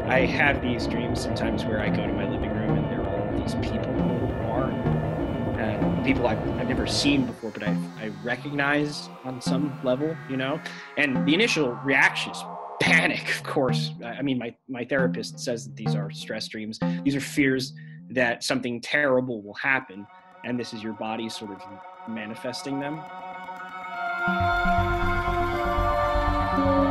I have these dreams sometimes where I go to my living room and there are all these people in the bar, and people I've never seen before, but I recognize on some level, you know. And the initial reaction is panic, of course. I mean, my therapist says that these are stress dreams. These are fears that something terrible will happen, and this is your body sort of manifesting them.